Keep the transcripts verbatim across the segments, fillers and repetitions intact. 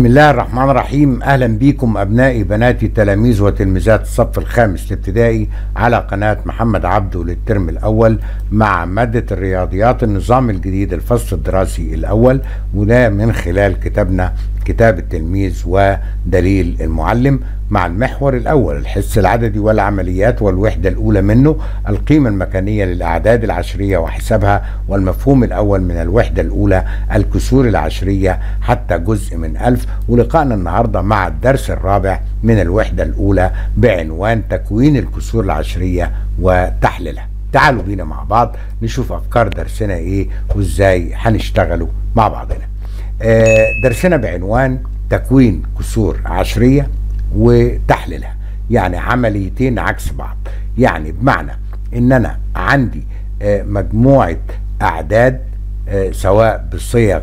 بسم الله الرحمن الرحيم. اهلا بيكم ابنائي بناتي تلاميذ وتلميذات الصف الخامس الابتدائي على قناة محمد عبده للترم الاول مع مادة الرياضيات النظام الجديد الفصل الدراسي الاول، وده من خلال كتابنا كتاب التلميذ ودليل المعلم مع المحور الاول الحس العددي والعمليات، والوحدة الاولى منه القيمة المكانية للاعداد العشرية وحسابها، والمفهوم الاول من الوحدة الاولى الكسور العشرية حتى جزء من ألف. ولقائنا النهاردة مع الدرس الرابع من الوحدة الأولى بعنوان تكوين الكسور العشرية وتحليلها. تعالوا بينا مع بعض نشوف أفكار درسنا إيه وإزاي هنشتغلوا مع بعضنا. آه درسنا بعنوان تكوين كسور عشرية وتحليلها، يعني عمليتين عكس بعض. يعني بمعنى إن أنا عندي آه مجموعة أعداد آه سواء بصيغ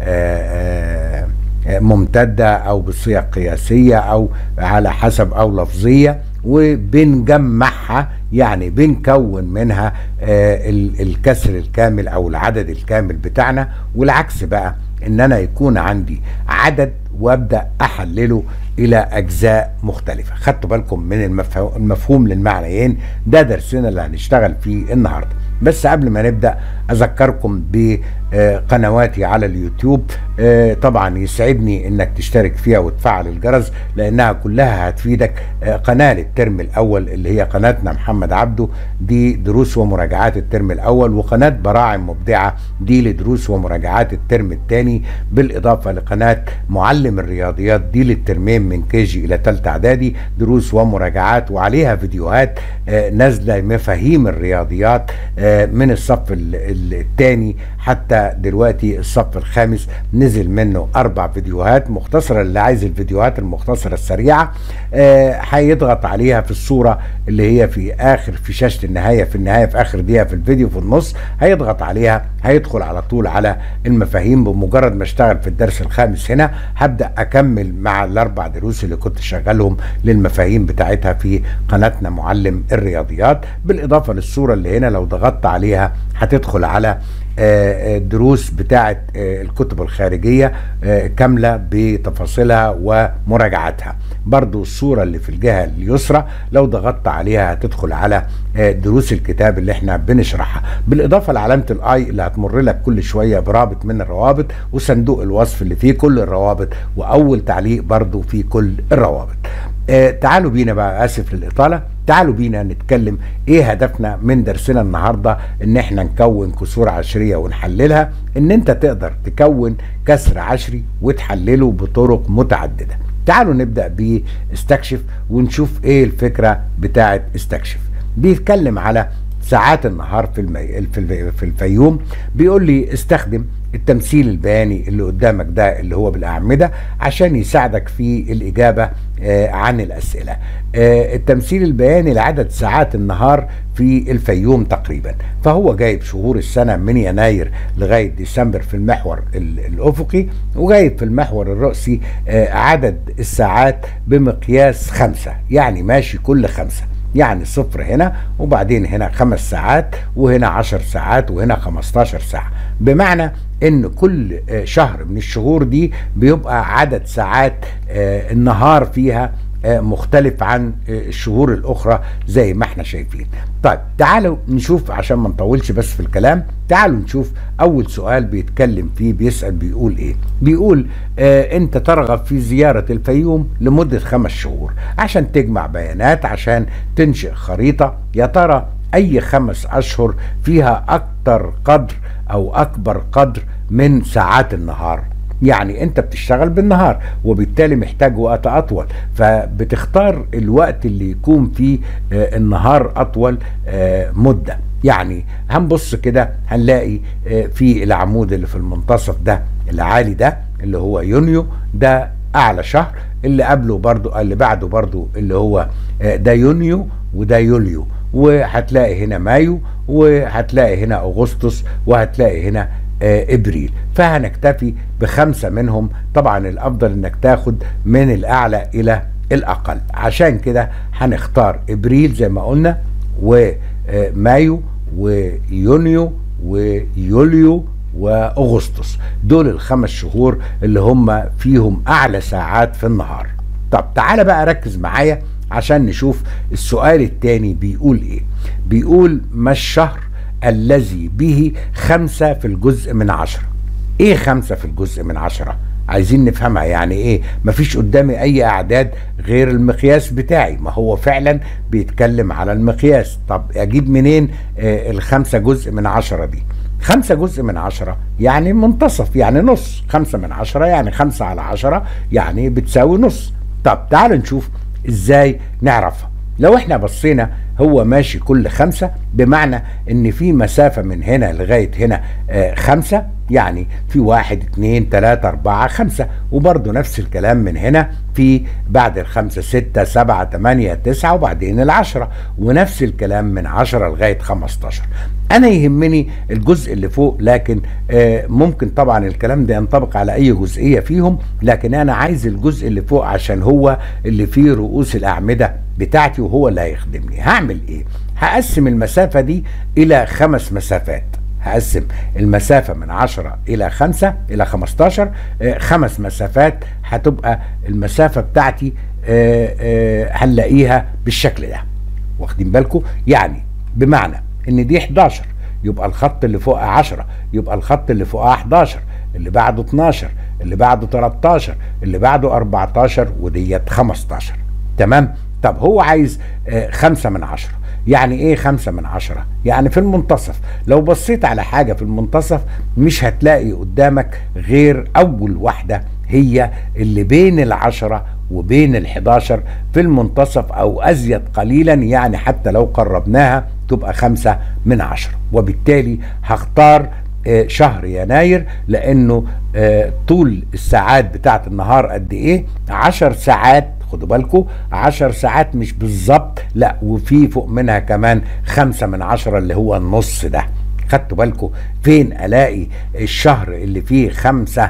آه آه ممتدة او بصيغ قياسية او على حسب او لفظية، وبنجمعها يعني بنكون منها آه الكسر الكامل او العدد الكامل بتاعنا. والعكس بقى ان انا يكون عندي عدد وابدأ احلله الى اجزاء مختلفة. خدتوا بالكم من المفهوم للمعنيين؟ ده درسنا اللي هنشتغل فيه النهاردة. بس قبل ما نبدأ أذكركم بقنواتي على اليوتيوب. طبعا يسعدني انك تشترك فيها وتفعل الجرس لانها كلها هتفيدك. قناة للترم الاول اللي هي قناتنا محمد عبده، دي دروس ومراجعات الترم الاول، وقناة براعم مبدعة دي لدروس ومراجعات الترم الثاني، بالاضافة لقناة معلم الرياضيات دي للترمين من كيجي الى ثالثة اعدادي، دروس ومراجعات وعليها فيديوهات نازلة مفاهيم الرياضيات من الصف الثاني حتى دلوقتي الصف الخامس، نزل منه اربع فيديوهات مختصرة. اللي عايز الفيديوهات المختصرة السريعة هيضغط آه عليها في الصورة اللي هي في اخر في شاشة النهاية، في النهاية في اخر دقيقة في الفيديو في النص هيضغط عليها، هيدخل على طول على المفاهيم. بمجرد ما اشتغل في الدرس الخامس هنا هبدأ اكمل مع الاربع دروس اللي كنت شغالهم للمفاهيم بتاعتها في قناتنا معلم الرياضيات، بالاضافة للصورة اللي هنا لو ضغطت عليها هتدخل على الدروس بتاعت الكتب الخارجية كاملة بتفاصيلها ومراجعاتها. برضو الصورة اللي في الجهة اليسرى لو ضغطت عليها هتدخل على دروس الكتاب اللي احنا بنشرحها، بالاضافة لعلامة الاي اللي هتمر لك كل شوية برابط من الروابط، وصندوق الوصف اللي فيه كل الروابط، واول تعليق برضو فيه كل الروابط. آه تعالوا بينا بقى، اسف للاطالة، تعالوا بينا نتكلم ايه هدفنا من درسنا النهاردة. ان احنا نكون كسور عشرية ونحللها، ان انت تقدر تكون كسر عشري وتحلله بطرق متعددة. تعالوا نبدأ باستكشف ونشوف ايه الفكرة بتاعت استكشف. بيتكلم على ساعات النهار في, المي... في الفيوم. بيقول لي استخدم التمثيل البياني اللي قدامك ده اللي هو بالأعمدة عشان يساعدك في الإجابة آه عن الأسئلة. آه التمثيل البياني لعدد ساعات النهار في الفيوم تقريبا، فهو جايب شهور السنة من يناير لغاية ديسمبر في المحور الأفقي، وجايب في المحور الرأسي آه عدد الساعات بمقياس خمسة، يعني ماشي كل خمسة، يعني صفر هنا وبعدين هنا خمس ساعات وهنا عشر ساعات وهنا خمستاشر ساعة، بمعنى ان كل شهر من الشهور دي بيبقى عدد ساعات النهار فيها مختلف عن الشهور الاخرى زي ما احنا شايفين. طيب تعالوا نشوف عشان ما نطولش بس في الكلام، تعالوا نشوف اول سؤال بيتكلم فيه. بيسأل بيقول ايه؟ بيقول آه انت ترغب في زيارة الفيوم لمدة خمس شهور عشان تجمع بيانات عشان تنشئ خريطة. يا ترى اي خمس اشهر فيها اكتر قدر او اكبر قدر من ساعات النهار؟ يعني انت بتشتغل بالنهار وبالتالي محتاج وقت اطول، فبتختار الوقت اللي يكون فيه آه النهار اطول آه مدة. يعني هنبص كده هنلاقي آه في العمود اللي في المنتصف ده العالي ده اللي هو يونيو، ده اعلى شهر. اللي قبله برضو اللي بعده برضو اللي هو آه ده يونيو وده يوليو، وهتلاقي هنا مايو، وهتلاقي هنا اغسطس، وهتلاقي هنا ابريل. فهنكتفي بخمسة منهم. طبعا الافضل انك تاخد من الاعلى الى الاقل، عشان كده هنختار ابريل زي ما قلنا، ومايو ويونيو ويوليو واغسطس. دول الخمس شهور اللي هم فيهم اعلى ساعات في النهار. طب تعالى بقى ركز معايا عشان نشوف السؤال التاني بيقول ايه. بيقول ما الشهر الذي به خمسة في الجزء من عشرة؟ ايه خمسة في الجزء من عشرة؟ عايزين نفهمها يعني ايه. مفيش قدامي اي اعداد غير المقياس بتاعي، ما هو فعلا بيتكلم على المقياس. طب اجيب منين آه الخمسة جزء من عشرة دي؟ خمسة جزء من عشرة يعني منتصف، يعني نص. خمسة من عشرة يعني خمسة على عشرة يعني بتساوي نص. طب تعالوا نشوف ازاي نعرفها. لو احنا بصينا هو ماشي كل خمسة، بمعنى ان في مسافة من هنا لغاية هنا آه خمسة، يعني في واحد اتنين تلاتة اربعة خمسة. وبرضو نفس الكلام من هنا، في بعد الخمسة ستة سبعة تمانية تسعة وبعدين العشرة. ونفس الكلام من عشرة لغاية خمستاشر. انا يهمني الجزء اللي فوق، لكن آه ممكن طبعا الكلام ده ينطبق على اي جزئية فيهم، لكن انا عايز الجزء اللي فوق عشان هو اللي فيه رؤوس الاعمدة بتاعتي وهو اللي هيخدمني. هعمل ايه؟ هقسم المسافة دي الى خمس مسافات. هقسم المسافة من عشرة الى خمسة الى خمستاشر آه خمس مسافات. هتبقى المسافة بتاعتي آه آه هنلاقيها بالشكل ده. واخدين بالكم؟ يعني بمعنى ان دي حداشر، يبقى الخط اللي فوقها عشرة، يبقى الخط اللي فوقها حداشر، اللي بعده اتناشر، اللي بعده تلاتاشر، اللي بعده اربعتاشر، وديت خمستاشر. تمام؟ طب هو عايز آه خمسة من عشرة. يعني ايه خمسة من عشرة؟ يعني في المنتصف. لو بصيت على حاجة في المنتصف مش هتلاقي قدامك غير اول واحدة، هي اللي بين العشرة وبين الحداشر في المنتصف او ازيد قليلا، يعني حتى لو قربناها تبقى خمسة من عشرة. وبالتالي هختار آه شهر يناير، لانه آه طول الساعات بتاعت النهار قد ايه؟ عشر ساعات. خدوا بالكم، عشر ساعات مش بالظبط، لا، وفي فوق منها كمان خمسة من عشرة اللي هو النص ده. خدتوا بالكم فين الاقي الشهر اللي فيه خمسة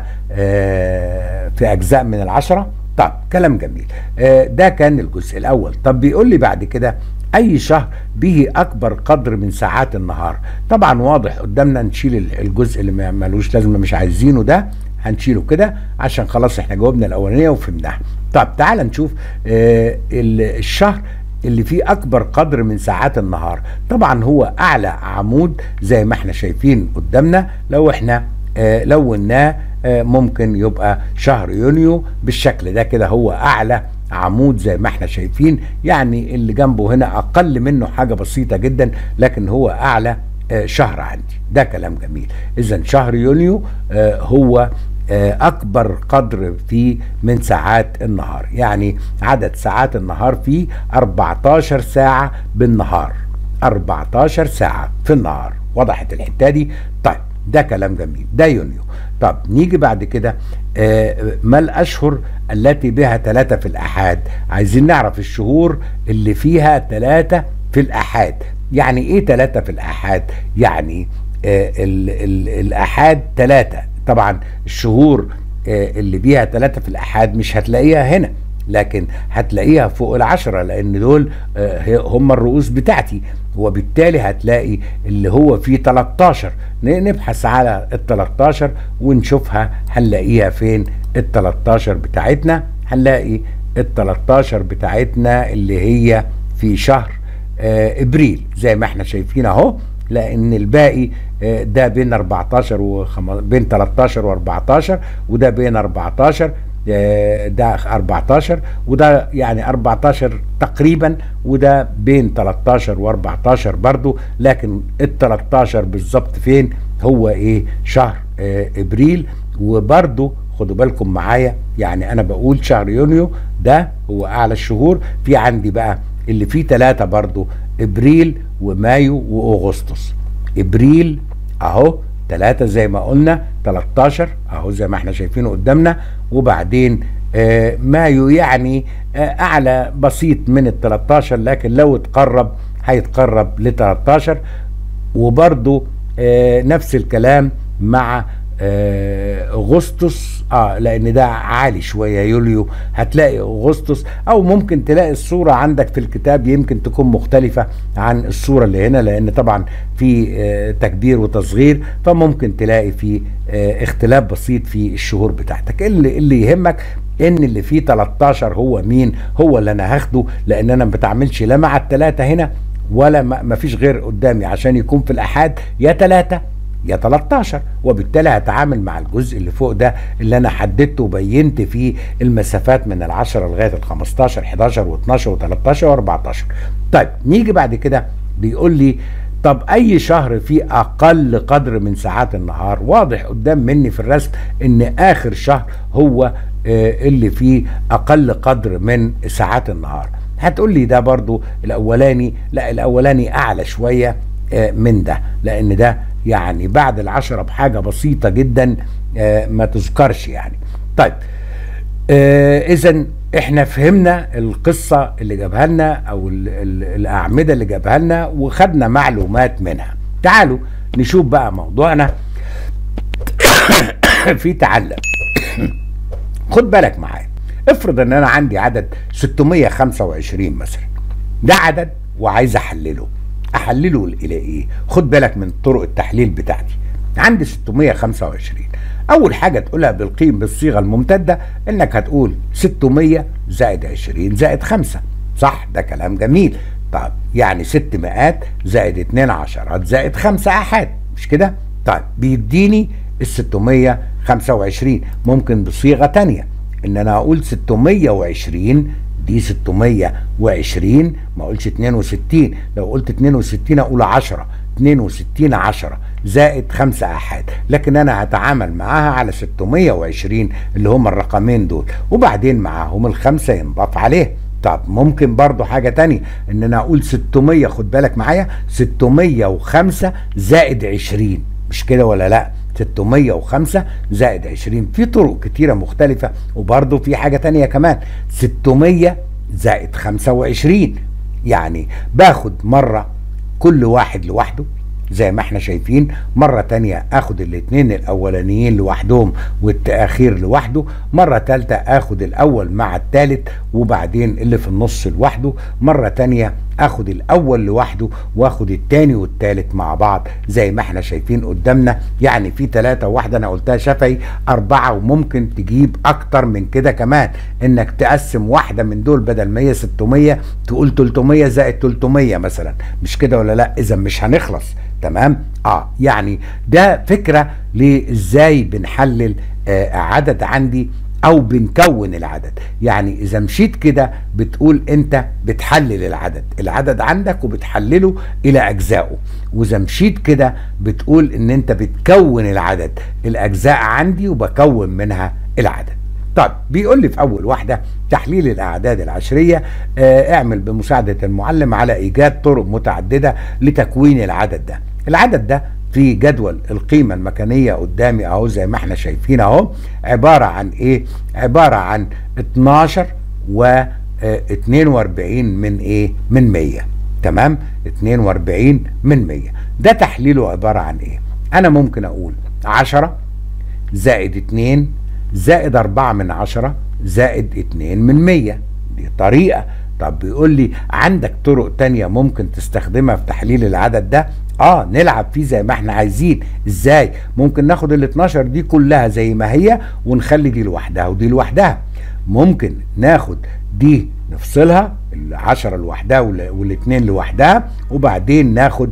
آه في اجزاء من العشرة؟ طب كلام جميل. آه ده كان الجزء الاول. طب بيقول لي بعد كده اي شهر به اكبر قدر من ساعات النهار؟ طبعا واضح قدامنا نشيل الجزء اللي ما ملوش لازمه مش عايزينه ده، هنشيله كده عشان خلاص احنا جاوبنا الاولانيه وفهمناها. طب تعال نشوف آه الشهر اللي فيه اكبر قدر من ساعات النهار. طبعا هو اعلى عمود زي ما احنا شايفين قدامنا. لو احنا آه لوناه آه ممكن يبقى شهر يونيو بالشكل ده كده. هو اعلى عمود زي ما احنا شايفين، يعني اللي جنبه هنا اقل منه حاجة بسيطة جدا، لكن هو اعلى آه شهر عندي. ده كلام جميل. اذا شهر يونيو آه هو اكبر قدر فيه من ساعات النهار، يعني عدد ساعات النهار فيه اربعتاشر ساعة بالنهار. اربعتاشر ساعة في النهار. وضحت الحتة دي؟ طيب ده كلام جميل. ده يونيو. طب نيجي بعد كده آه ما الاشهر التي بها ثلاثة في الاحاد؟ عايزين نعرف الشهور اللي فيها ثلاثة في الاحاد. يعني ايه ثلاثة في الاحاد؟ يعني آه ال ال الاحاد ثلاثة. طبعا الشهور اللي بيها ثلاثة في الأحاد مش هتلاقيها هنا، لكن هتلاقيها فوق العشرة، لأن دول هم الرؤوس بتاعتي. وبالتالي هتلاقي اللي هو فيه تلاتاشر. نبحث على ال تلاتاشر ونشوفها هنلاقيها فين. ال تلاتاشر بتاعتنا هنلاقي ال تلاتاشر بتاعتنا اللي هي في شهر ابريل زي ما احنا شايفين اهو، لان الباقي ده بين اربعتاشر وخم... بين تلاتاشر واربعتاشر، وده بين اربعتاشر، ده اربعتاشر، وده يعني اربعتاشر تقريبا، وده بين تلاتاشر واربعتاشر برضو. لكن ال تلاتاشر بالظبط فين؟ هو ايه؟ شهر اه ابريل. وبرضو خدوا بالكم معايا، يعني انا بقول شهر يونيو ده هو اعلى الشهور. في عندي بقى اللي فيه ثلاثة برضو، ابريل ومايو واغسطس. ابريل اهو ثلاثة زي ما قلنا، تلاتاشر اهو زي ما احنا شايفينه قدامنا. وبعدين آه مايو يعني آه اعلى بسيط من ال تلاتاشر، لكن لو اتقرب هيتقرب ل تلاتاشر. وبرضو آه نفس الكلام مع آه اغسطس، اه لان ده عالي شويه. يوليو هتلاقي اغسطس، او ممكن تلاقي الصوره عندك في الكتاب يمكن تكون مختلفه عن الصوره اللي هنا، لان طبعا في آه تكبير وتصغير، فممكن تلاقي في آه اختلاف بسيط في الشهور بتاعتك. اللي اللي يهمك ان اللي فيه تلتاشر هو مين، هو اللي انا هاخده، لان انا ما بتعاملش لا مع الثلاثه هنا ولا ما فيش غير قدامي عشان يكون في الاحاد يا ثلاثه يا تلتاشر، وبالتالي هتعامل مع الجزء اللي فوق ده اللي انا حددته وبينت فيه المسافات من العشرة لغايه ال خمستاشر حداشر واتناشر وتلتاشر واربعتاشر. طيب نيجي بعد كده بيقول لي طب اي شهر فيه اقل قدر من ساعات النهار؟ واضح قدام مني في الرسم ان اخر شهر هو آه اللي فيه اقل قدر من ساعات النهار. هتقول لي ده برضو الاولاني، لا الاولاني اعلى شويه آه من ده، لان ده يعني بعد العشرة بحاجة بسيطة جدا آه ما تذكرش يعني. طيب آه اذا احنا فهمنا القصة اللي جابها لنا او ال ال الاعمدة اللي جابها لنا وخدنا معلومات منها. تعالوا نشوف بقى موضوعنا في تعلم. خد بالك معايا، افرض ان انا عندي عدد ستمية وخمسة وعشرين مثلا، ده عدد وعايز احلله. احلله الى ايه؟ خد بالك من طرق التحليل بتاعتي. عندي ستمية وخمسة وعشرين، اول حاجه تقولها بالقيم بالصيغه الممتده انك هتقول ستمية زائد عشرين زائد خمسة، صح؟ ده كلام جميل. طب يعني ست مئات زائد اتنين عشرات زائد خمسة احاد، مش كده؟ طيب بيديني ال ستمية وخمسة وعشرين. ممكن بصيغه تانية ان انا اقول ستمية وعشرين دي ستمية وعشرين، ما اقولش اتنين وستين. لو قلت اتنين وستين اقول عشرة، اتنين وستين عشرة زائد خمسة احاد، لكن انا هتعامل معاها على ستمية وعشرين اللي هم الرقمين دول، وبعدين معاهم الخمسة ينضاف عليه. طب ممكن برضو حاجة تانية ان انا اقول ستمية، خد بالك معايا، ستمية وخمسة زائد عشرين، مش كده ولا لا؟ ستمية وخمسة زائد عشرين. في طرق كتيرة مختلفة، وبرضو في حاجة تانية كمان، ستمية زائد خمسة وعشرين، يعني باخد مرة كل واحد لوحده زي ما احنا شايفين، مرة تانية اخد الاتنين الاولانيين لوحدهم والتأخير لوحده، مرة تالتة اخد الاول مع التالت وبعدين اللي في النص لوحده، مرة تانية اخد الاول لوحده واخد التاني والتالت مع بعض زي ما احنا شايفين قدامنا. يعني في تلاتة واحدة انا قلتها شفهي، اربعة، وممكن تجيب اكتر من كده كمان، انك تقسم واحدة من دول بدل ما هي ستمية تقول تلتمية زائد تلتمية مثلا، مش كده ولا لا؟ اذا مش هنخلص. تمام؟ اه يعني ده فكرة لازاي بنحلل آه عدد عندي او بنكون العدد. يعني اذا مشيت كده بتقول انت بتحلل العدد، العدد عندك وبتحلله الى اجزائه، واذا مشيت كده بتقول ان انت بتكون العدد، الاجزاء عندي وبكون منها العدد. طب بيقول لي في اول واحده تحليل الاعداد العشريه، اه اعمل بمساعده المعلم على ايجاد طرق متعدده لتكوين العدد ده. العدد ده في جدول القيمة المكانية قدامي اهو زي ما احنا شايفين اهو، عبارة عن ايه؟ عبارة عن اتناشر و اتنين واربعين من ايه؟ من مية. تمام؟ اتنين واربعين من مية. ده تحليله عبارة عن ايه؟ انا ممكن اقول عشرة زائد اتنين زائد اربعة من عشرة زائد اتنين من مية. دي طريقة. طب بيقول لي عندك طرق تانية ممكن تستخدمها في تحليل العدد ده؟ اه نلعب فيه زي ما احنا عايزين. ازاي؟ ممكن ناخد ال اتناشر دي كلها زي ما هي ونخلي دي لوحدها ودي لوحدها. ممكن ناخد دي نفصلها، العشرة لوحدها والاتنين لوحدها، وبعدين ناخد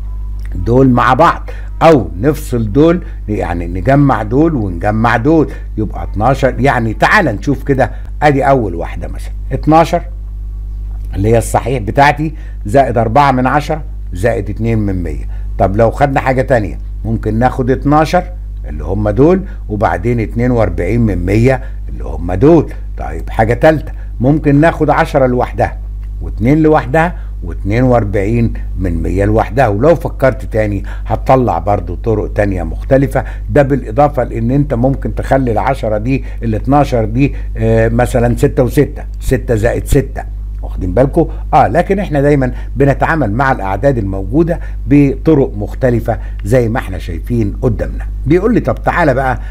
دول مع بعض، او نفصل دول، يعني نجمع دول ونجمع دول يبقى اتناشر. يعني تعال نشوف كده، ادي اول واحدة مثلا اتناشر اللي هي الصحيح بتاعتي زائد اربعة من عشرة زائد اتنين من مية. طب لو خدنا حاجة تانية ممكن ناخد اتناشر اللي هم دول وبعدين اتنين واربعين من مية اللي هم دول. طيب حاجة تالتة ممكن ناخد عشرة لوحدها واتنين لوحدها واتنين واربعين من مية لوحدها. ولو فكرت تاني هتطلع برضو طرق تانية مختلفة. ده بالاضافة لان انت ممكن تخلي العشرة دي ال اتناشر دي اه مثلا ستة وستة، ستة زائد ستة، واخدين بالكم؟ اه لكن احنا دايما بنتعامل مع الاعداد الموجوده بطرق مختلفه زي ما احنا شايفين قدامنا. بيقول لي طب تعالى بقى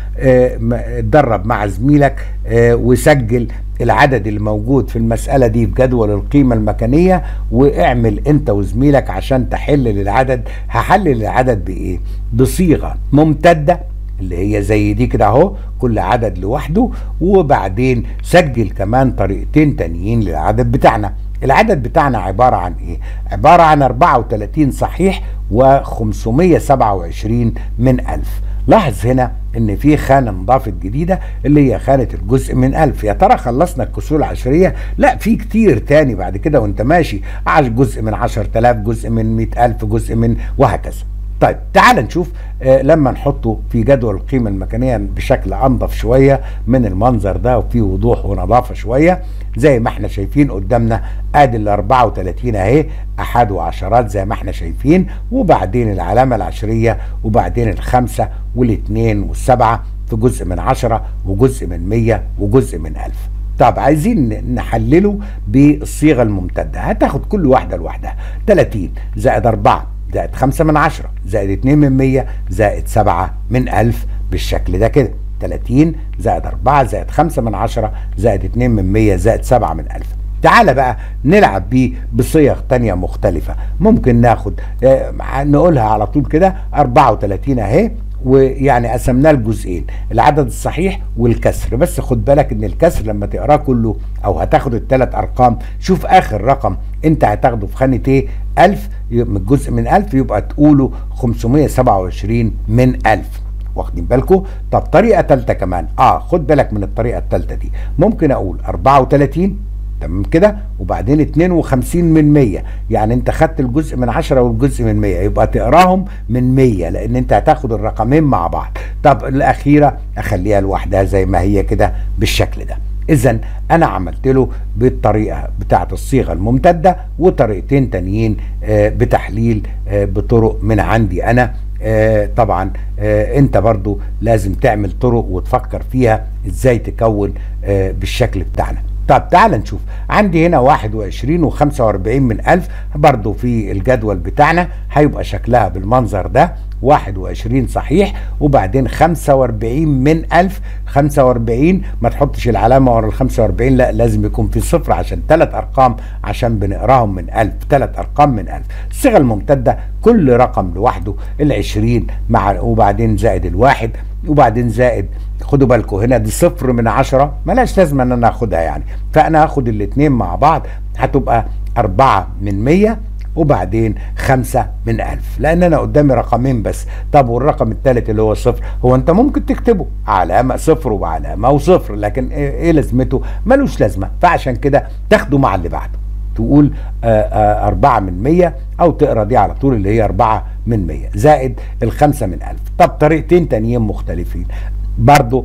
اتدرب مع زميلك اه وسجل العدد اللي موجود في المسألة دي في جدول القيمة المكانية، واعمل انت وزميلك عشان تحلل العدد. هحلل العدد بايه؟ بصيغة ممتدة اللي هي زي دي كده اهو، كل عدد لوحده، وبعدين سجل كمان طريقتين تانيين للعدد بتاعنا. العدد بتاعنا عبارة عن ايه؟ عبارة عن أربعة وثلاثين صحيح وخمسمية سبعة وعشرين من ألف. لاحظ هنا ان في خانة انضافت جديدة اللي هي خانة الجزء من ألف. يا ترى خلصنا الكسور العشرية؟ لا، في كتير تاني بعد كده وانت ماشي، جزء من عشرة آلاف، جزء من مئة ألف، جزء من وهكذا. طيب تعال نشوف آه لما نحطه في جدول القيمة المكانية بشكل أنظف شوية من المنظر ده وفي وضوح ونظافة شوية. زي ما احنا شايفين قدامنا ادي ال أربعة وثلاثين اهي، احاد وعشرات زي ما احنا شايفين، وبعدين العلامة العشرية، وبعدين الخمسة والاثنين والسبعة في جزء من عشرة وجزء من مية وجزء من ألف. طب عايزين نحلله بالصيغة الممتدة. هتاخد كل واحدة لوحدها. ثلاثين زائد أربعة زائد خمسة من عشرة زائد اتنين من مية زائد سبعة من ألف بالشكل ده كده. ثلاثين زائد أربعة زائد خمسة من عشرة زائد اتنين من مية زائد سبعة من ألف. تعال بقى نلعب بيه بصيغ تانية مختلفة. ممكن ناخد اه نقولها على طول كده أربعة وثلاثين اهي، ويعني قسمناه لجزئين، العدد الصحيح والكسر. بس خد بالك ان الكسر لما تقراه كله او هتاخد الثلاث ارقام، شوف اخر رقم انت هتاخده في خانة ايه؟ ألف، من الجزء من ألف يبقى تقوله خمسمية سبعة وعشرين من ألف. واخدين بالكم؟ طب طريقة ثالثة كمان، اه خد بالك من الطريقة الثالثة دي. ممكن اقول أربعة وثلاثين تمام كده، وبعدين اتنين وخمسين من مية، يعني انت خدت الجزء من عشرة والجزء من مية، يبقى تقراهم من مية لان انت هتاخد الرقمين مع بعض. طب الاخيرة اخليها لوحدها زي ما هي كده بالشكل ده. اذا انا عملت له بالطريقة بتاعت الصيغة الممتدة وطريقتين تانيين آه بتحليل آه بطرق من عندي انا. آه طبعا آه انت برضو لازم تعمل طرق وتفكر فيها ازاي تكون آه بالشكل بتاعنا. طب تعال نشوف. عندي هنا واحد وعشرين وخمسة واربعين من ألف، برضو في الجدول بتاعنا هيبقى شكلها بالمنظر ده. واحد وعشرين صحيح، وبعدين خمسة واربعين من ألف. خمسة واربعين ما تحطش العلامة ورا ال خمسة واربعين، لا لازم يكون في صفر عشان ثلاث أرقام، عشان بنقراهم من ألف، ثلاث أرقام من ألف. الصيغة الممتدة كل رقم لوحده، العشرين مع وبعدين زائد الواحد وبعدين زائد، خدوا بالكم هنا دي صفر من عشرة، ملاش لازمة ان انا اخدها يعني، فانا هاخد الاتنين مع بعض هتبقى أربعة من مية وبعدين خمسة من ألف، لأن أنا قدامي رقمين بس. طب والرقم الثالث اللي هو صفر، هو أنت ممكن تكتبه علامة صفر وعلامة وصفر، لكن إيه, إيه لازمته؟ ملوش لازمة، فعشان كده تاخده مع اللي بعده، تقول آآ آآ أربعة من مية، أو تقرأ دي على طول اللي هي أربعة من مية زائد الخمسة من ألف. طب طريقتين تانيين مختلفين برضو،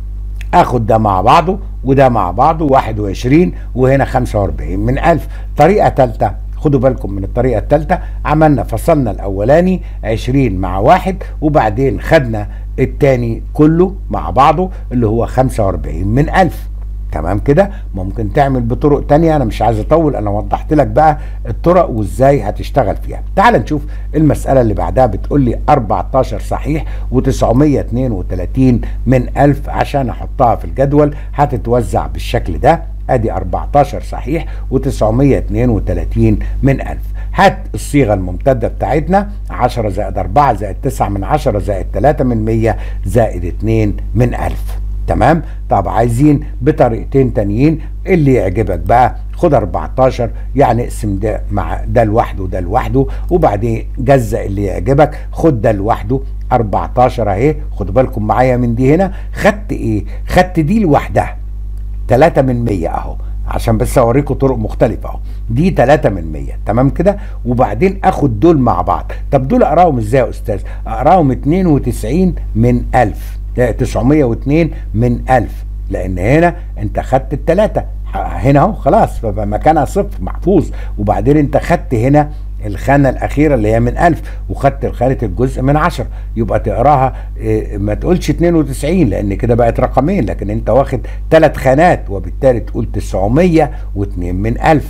اخد ده مع بعضه وده مع بعضه، واحد وعشرين وهنا خمسة واربعين من ألف. طريقة ثالثة، خدوا بالكم من الطريقة الثالثة، عملنا فصلنا الأولاني عشرين مع واحد، وبعدين خدنا التاني كله مع بعضه اللي هو خمسة واربعين من ألف. تمام كده. ممكن تعمل بطرق تانية، انا مش عايز اطول، انا وضحت لك بقى الطرق وازاي هتشتغل فيها. تعال نشوف المسألة اللي بعدها. بتقول لي أربعتاشر صحيح وتسعمية اتنين وتلاتين من ألف. عشان احطها في الجدول هتتوزع بالشكل ده، ادي أربعتاشر صحيح وتسعمية اتنين وتلاتين من ألف. هات الصيغة الممتدة بتاعتنا، عشرة زائد أربعة زائد تسعة من عشرة زائد تلاتة من مية زائد اتنين من ألف. تمام. طب عايزين بطريقتين تانيين اللي يعجبك بقى. خد أربعتاشر يعني اقسم ده مع ده لوحده وده لوحده، وبعدين جزأ اللي يعجبك. خد ده لوحده أربعتاشر اهي، خدوا بالكم معايا من دي هنا. خدت ايه؟ خدت دي لوحدها تلاتة من مية اهو، عشان بس اوريكم طرق مختلفة اهو. دي تلاتة من مية تمام كده، وبعدين اخد دول مع بعض. طب دول اقراهم ازاي يا استاذ؟ اقراهم اتنين وتسعين من ألف، تسعمية واتنين من ألف، لأن هنا أنت خدت التلاتة هنا أهو خلاص، فبقى مكانها صفر محفوظ. وبعدين أنت خدت هنا الخانة الأخيرة اللي هي من ألف، وخدت خانة الجزء من عشرة، يبقى تقراها إيه، ما تقولش اتنين وتسعين لأن كده بقت رقمين، لكن أنت واخد ثلاث خانات، وبالتالي تقول تسعمية واتنين من ألف.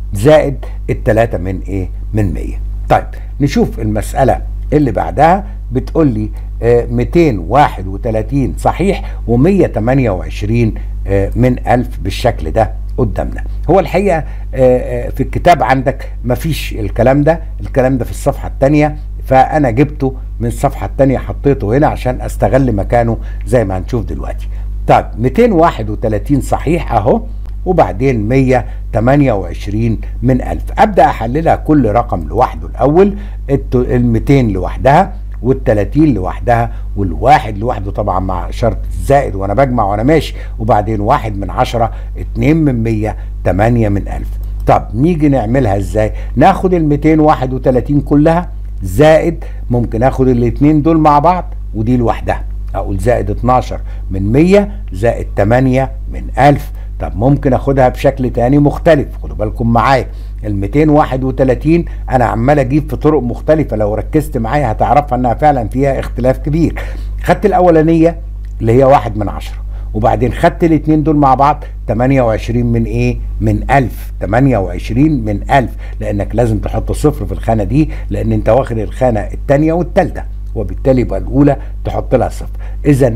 زائد التلاتة من ايه من مية. طيب نشوف المسألة اللي بعدها. بتقول لي آه ميتين وواحد وتلاتين صحيح ومية تمانية وعشرين آه من ألف بالشكل ده قدامنا. هو الحقيقة آه آه في الكتاب عندك مفيش الكلام ده، الكلام ده في الصفحة التانية، فأنا جبته من الصفحة التانية حطيته هنا عشان أستغل مكانه زي ما هنشوف دلوقتي. طيب ميتين وواحد وتلاتين صحيح أهو، وبعدين مية تمانية وعشرين من ألف. أبدأ أحللها كل رقم لوحده الأول، ال ميتين لوحدها والتلاتين لوحدها والواحد لوحده طبعا مع شرط زائد وانا بجمع وانا ماشي، وبعدين واحد من عشرة، اتنين من مية، تمانية من ألف. طب نيجي نعملها ازاي؟ ناخد ال ميتين وواحد وتلاتين كلها زائد، ممكن اخد الاتنين دول مع بعض ودي لوحدها، اقول زائد اتناشر من مية زائد تمانية من ألف. طب ممكن اخدها بشكل تاني مختلف، خدوا بالكم معايا، ال ميتين وواحد وتلاتين انا عمال اجيب في طرق مختلفه، لو ركزت معايا هتعرفها انها فعلا فيها اختلاف كبير. خدت الاولانيه اللي هي واحد من عشرة، وبعدين خدت الاتنين دول مع بعض تمانية وعشرين من ايه من ألف، تمانية وعشرين من ألف، لانك لازم تحط صفر في الخانه دي لان انت واخد الخانه الثانيه والثالثه، وبالتالي يبقى الاولى تحط لها صفر. اذا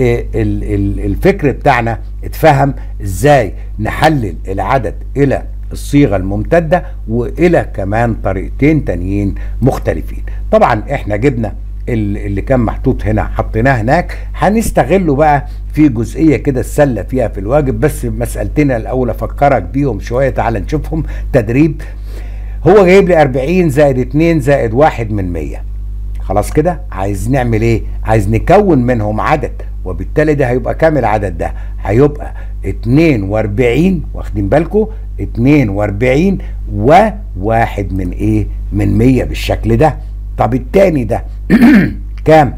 الفكر بتاعنا اتفهم ازاي نحلل العدد الى الصيغة الممتدة والى كمان طريقتين تانيين مختلفين. طبعا احنا جبنا اللي كان محطوط هنا حطيناه هناك، هنستغله بقى في جزئية كده السلة فيها في الواجب، بس مسألتنا الاول افكرك بيهم شوية. تعال نشوفهم تدريب. هو جايب لي اربعين زائد اتنين زائد واحد من مية، خلاص كده عايز نعمل ايه؟ عايز نكون منهم عدد، وبالتالي ده هيبقى كام العدد ده؟ هيبقى اتنين واربعين، واخدين بالكم؟ اتنين واربعين وواحد من ايه؟ من مية بالشكل ده. طب التاني ده كام؟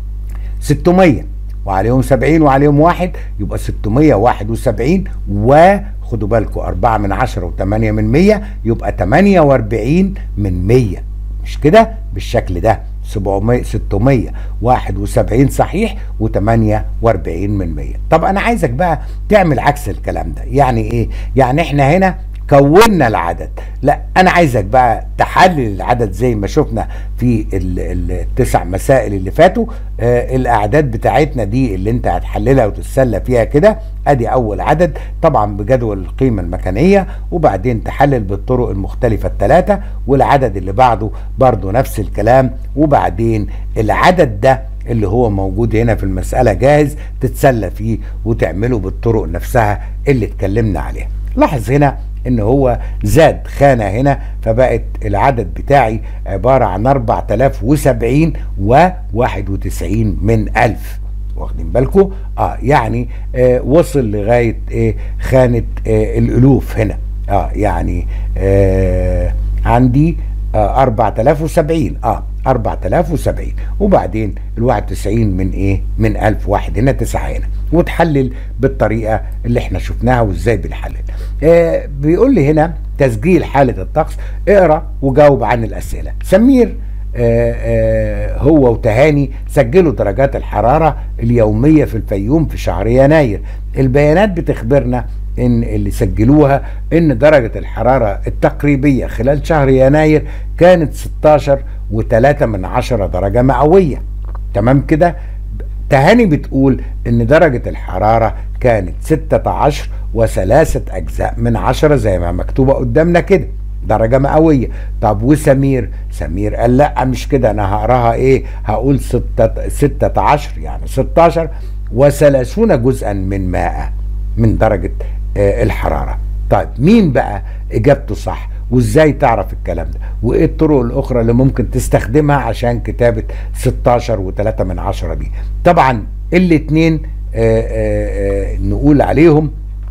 ستمية وعليهم سبعين وعليهم واحد، يبقى ستمية وواحد وسبعين، وخدوا بالكم اربعة من عشرة وتمانية من مية، يبقى تمانية واربعين من مية، مش كده؟ بالشكل ده سبعمية ستمية وواحد وسبعين صحيح وتمانية واربعين من مية. طب انا عايزك بقى تعمل عكس الكلام ده. يعني ايه؟ يعني احنا هنا كونا العدد، لا انا عايزك بقى تحلل العدد زي ما شفنا في التسع مسائل اللي فاتوا. آه الاعداد بتاعتنا دي اللي انت هتحللها وتتسلى فيها كده، ادي اول عدد طبعا بجدول القيمة المكانية، وبعدين تحلل بالطرق المختلفة الثلاثة، والعدد اللي بعده برضو نفس الكلام، وبعدين العدد ده اللي هو موجود هنا في المسألة جاهز تتسلى فيه وتعمله بالطرق نفسها اللي اتكلمنا عليها. لاحظ هنا ان هو زاد خانة هنا، فبقت العدد بتاعي عبارة عن اربعة الاف وسبعين وواحد وتسعين من الف، واخدين بالكم؟ اه يعني آه وصل لغاية ايه خانة آه الالوف هنا. اه يعني آه عندي آه اربعة الاف وسبعين، اه اربعة الاف وسبعين، وبعدين الواحد وتسعين من ايه من الف، واحد هنا تسعة هنا، وتحلل بالطريقة اللي احنا شفناها وازاي بنحلل. آه بيقول لي هنا تسجيل حالة الطقس، اقرا وجاوب عن الاسئلة. سمير آه آه هو وتهاني سجلوا درجات الحرارة اليومية في الفيوم في شهر يناير. البيانات بتخبرنا ان اللي سجلوها ان درجة الحرارة التقريبية خلال شهر يناير كانت ستاشر وتلاتة من عشرة درجة مئوية. تمام كده؟ تهاني بتقول ان درجة الحرارة كانت ستة عشر وثلاثة اجزاء من عشرة زي ما مكتوبة قدامنا كده درجة مئوية. طب وسمير؟ سمير قال لا مش كده، انا هقراها ايه؟ هقول ستة ستة عشر يعني ستاشر وثلاثون جزءا من مائة من درجة آه الحرارة. طيب مين بقى اجابته صح؟ وازاي تعرف الكلام ده؟ وايه الطرق الاخرى اللي ممكن تستخدمها عشان كتابة ستاشر وتلاتة من عشرة دي؟ طبعا الاتنين آآ آآ نقول عليهم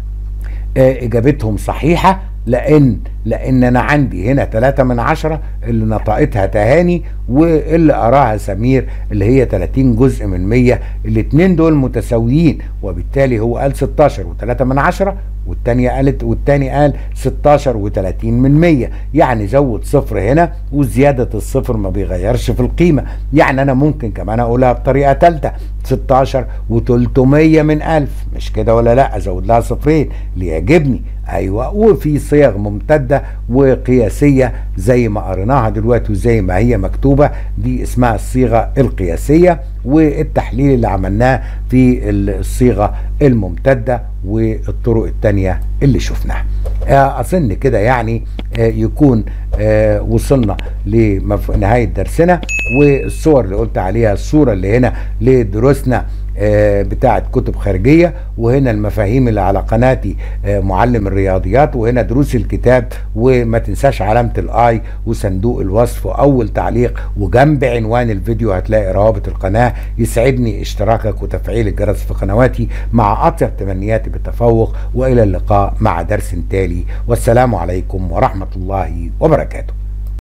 اجابتهم صحيحة، لان لان انا عندي هنا تلاتة من عشرة اللي نطقتها تهاني واللي قراها سمير اللي هي تلاتين جزء من مية، الاتنين دول متساويين، وبالتالي هو قال ستاشر وتلاتة من عشرة والتانية قالت والتاني قال ستاشر وتلاتين من مية، يعني زود صفر هنا، وزيادة الصفر ما بيغيرش في القيمة. يعني انا ممكن كمان اقولها بطريقة تالتة، ستاشر وتلتمية من الف، مش كده ولا لا؟ ازود لها صفرين اللي يعجبني، ايوه، وفي صيغ ممتده وقياسيه زي ما قريناها دلوقتي وزي ما هي مكتوبه، دي اسمها الصيغه القياسيه، والتحليل اللي عملناه في الصيغه الممتده والطرق التانيه اللي شفناها. اظن كده يعني يكون وصلنا لنهايه درسنا، والصور اللي قلت عليها، الصوره اللي هنا لدروسنا بتاعت كتب خارجية، وهنا المفاهيم اللي على قناتي معلم الرياضيات، وهنا دروس الكتاب، وما تنساش علامة الاي وصندوق الوصف واول تعليق، وجنب عنوان الفيديو هتلاقي روابط القناة. يسعدني اشتراكك وتفعيل الجرس في قنواتي، مع اطيب تمنياتي بالتفوق، والى اللقاء مع درس تالي، والسلام عليكم ورحمة الله وبركاته.